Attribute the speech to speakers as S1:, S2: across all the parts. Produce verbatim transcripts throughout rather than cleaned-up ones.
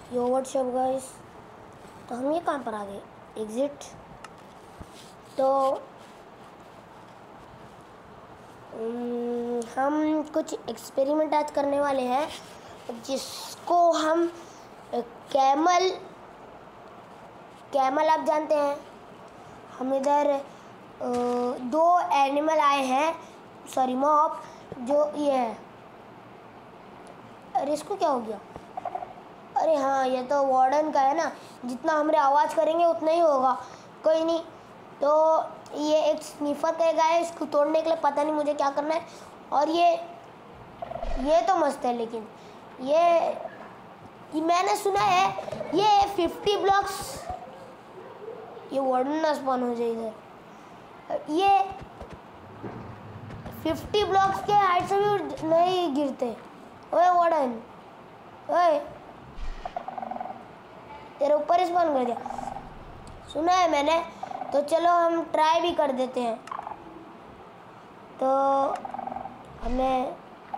S1: यो WhatsApp guys. तो हम ये कहाँ पर आ गए? एग्जिट। तो हम कुछ एक्सपेरिमेंट आज करने वाले हैं जिसको हम कैमल कैमल आप जानते हैं। हम इधर दो एनिमल आए हैं, सॉरी मॉब, जो ये है। अरे इसको क्या हो गया? अरे हाँ, ये तो वार्डन का है ना, जितना हमरे आवाज़ करेंगे उतना ही होगा। कोई नहीं। तो ये एक स्नीफर का एक है, इसको तोड़ने के लिए पता नहीं मुझे क्या करना है। और ये ये तो मस्त है, लेकिन ये, ये मैंने सुना है ये फिफ्टी ब्लॉक्स, ये वार्डन ना स्पॉन हो जाए इधर। ये फिफ्टी ब्लॉक्स के हाइट से भी नहीं गिरते। ओए वार्डन, ओए तेरे ऊपर स्पॉन कर दिया, सुना है मैंने। तो चलो हम ट्राई भी कर देते हैं। तो हमें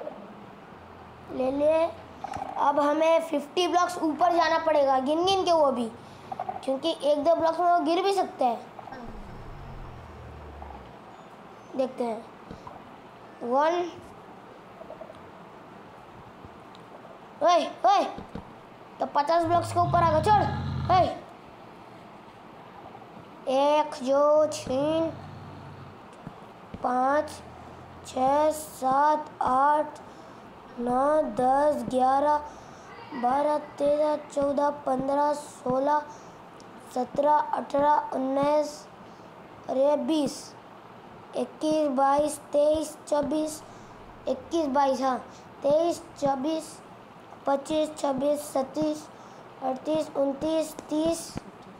S1: ले लिए। अब हमें फिफ्टी ब्लॉक्स ऊपर जाना पड़ेगा, गिन गिन के, वो भी क्योंकि एक दो ब्लॉक्स में वो गिर भी सकते हैं। देखते हैं। वन, ओए ओए, तो पचास ब्लॉक्स के ऊपर आ गया। चढ़। ओए एक, जो छः, पाँच, छः, सात, आठ, नौ, दस, ग्यारह, बारह, तेरह, चौदह, पंद्रह, सोलह, सत्रह, अठारह, उन्नीस, अरे बीस, इक्कीस, बाईस, तेईस, चौबीस, इक्कीस, बाईस, हाँ, तेईस, चौबीस, पच्चीस, छब्बीस, सत्ताईस, अड़तीस, उनतीस, तीस,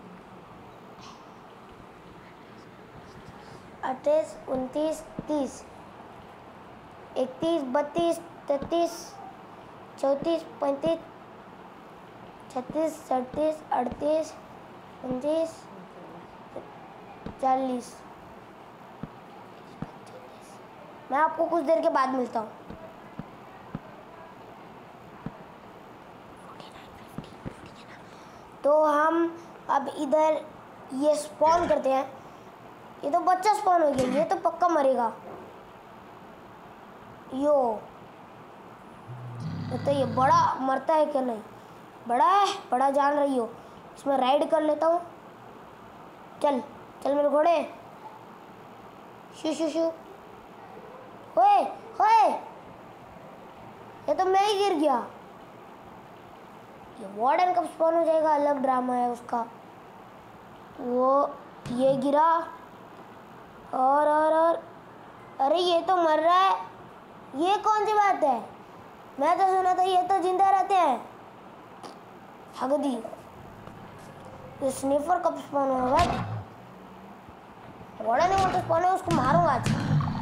S1: अट्ठाईस, उनतीस, तीस, इकतीस, बत्तीस, तैंतीस, चौंतीस, पैंतीस, छत्तीस, सैंतीस, अड़तीस, उनतीस, चालीस। मैं आपको कुछ देर के बाद मिलता हूँ। तो हम अब इधर ये स्पॉन करते हैं। ये तो बच्चा स्पॉन हो गया, ये तो पक्का मरेगा। यो तो ये बड़ा मरता है क्या? नहीं, बड़ा है, बड़ा जान रही हो। इसमें राइड कर लेता हूँ। चल चल मेरे घोड़े, शू शू शू। ओए ओए, ये तो मैं ही गिर गया। ये वार्डन कब स्पॉन हो जाएगा, अलग ड्रामा है उसका। वो ये गिरा, और और और अरे ये तो मर रहा है। ये कौन सी बात है? मैं तो सुना था ये तो जिंदा रहते हैं। हगदी, ये स्नीफर कब स्पॉन होगा? वार्डन है वो तो स्पॉन है, उसको मारूंगा आज।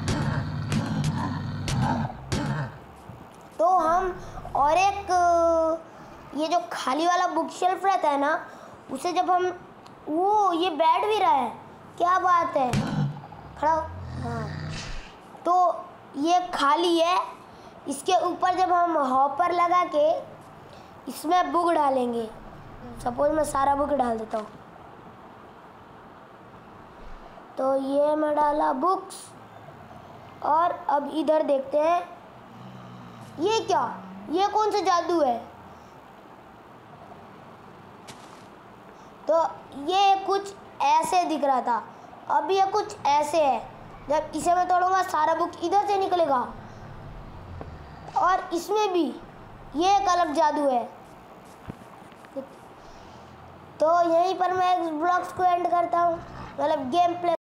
S1: तो हम और एक ये जो खाली वाला बुक शेल्फ रहता है ना, उसे जब हम, वो ये बैठ भी रहा है, क्या बात है, खड़ा। हाँ, तो ये खाली है। इसके ऊपर जब हम हॉपर लगा के इसमें बुक डालेंगे, सपोज मैं सारा बुक डाल देता हूँ। तो ये मैं डाला बुक्स, और अब इधर देखते हैं। ये क्या, ये कौन सा जादू है? तो ये कुछ ऐसे दिख रहा था, अब ये कुछ ऐसे है। जब इसे मैं तोड़ूंगा सारा बुक इधर से निकलेगा, और इसमें भी ये एक अलग जादू है। तो यहीं पर मैं इस ब्लॉग्स को एंड करता हूँ, मतलब गेम प्ले